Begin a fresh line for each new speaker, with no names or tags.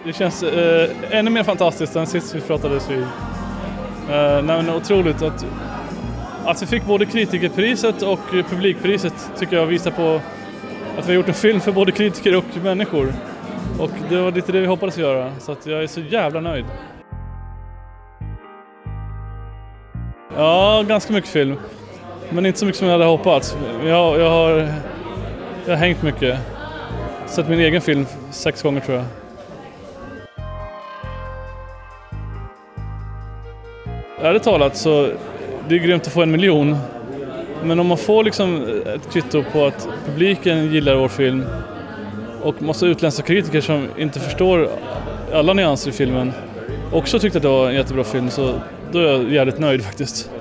Det känns ännu mer fantastiskt än sist vi pratades vid. Men otroligt att vi fick både kritikerpriset och publikpriset tycker jag visar på att vi har gjort en film för både kritiker och människor. Och det var lite det vi hoppades göra, så att jag är så jävla nöjd. Ja, ganska mycket film. Men inte så mycket som jag hade hoppats. Jag har hängt mycket. Sett min egen film 6 gånger tror jag. Ärligt talat så det är grymt att få 1 miljon. Men om man får liksom ett kvitto på att publiken gillar vår film och massa utländska kritiker som inte förstår alla nyanser i filmen också tyckte att det var en jättebra film, så då är jag jävligt nöjd faktiskt.